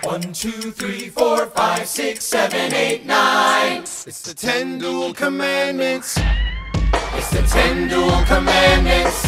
1, 2, 3, 4, 5, 6, 7, 8, 9. It's the 10 dual commandments. It's the 10 dual commandments.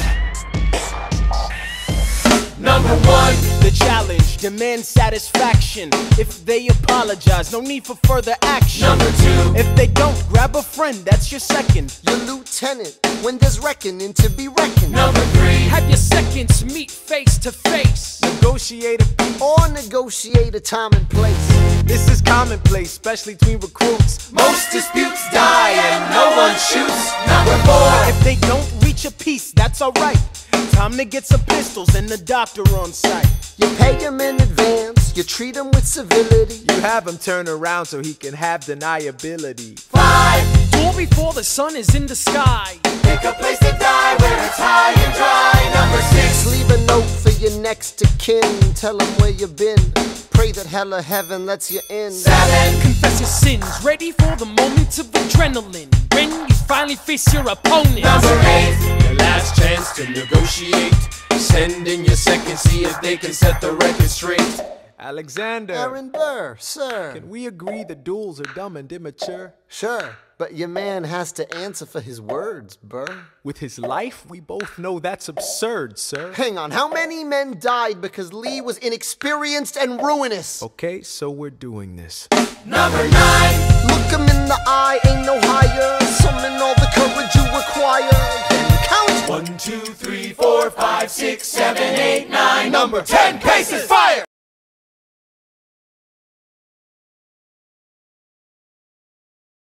Number 1, the challenge, demand satisfaction. If they apologize, no need for further action. Number 2, if they don't, grab a friend, that's your second. Your lieutenant, when there's reckoning to be reckoned. Number 3, have your seconds meet face to face. Negotiate or negotiate a time and place. This is commonplace, especially between recruits. most disputes die and no one shoots. Number 4, If they don't reach a peace, that's alright. Time to get some pistols and the doctor on site. You pay him in advance, you treat him with civility. You have him turn around so he can have deniability. 5, Duel before the sun is in the sky. pick a place to die where it's high and dry. Number 6, Leave a note for your next of kin, tell him where you've been. Pray that hell or heaven lets you in. 7, Confess your sins, ready for the moment of adrenaline. When you finally face your opponent. Number 8, Your last chance to negotiate. Send in your second, see if they can set the record straight. Alexander, Aaron Burr, sir. can we agree the duels are dumb and immature? Sure, but your man has to answer for his words, Burr. With his life, we both know that's absurd, sir. Hang on, how many men died because Lee was inexperienced and ruinous? Okay, so we're doing this. number 9, Look him in the eye, ain't no higher. Summon all the courage you require. Then count. 1, 2, 3, 4, 5, 6, 7, 8, 9. Number 10, pace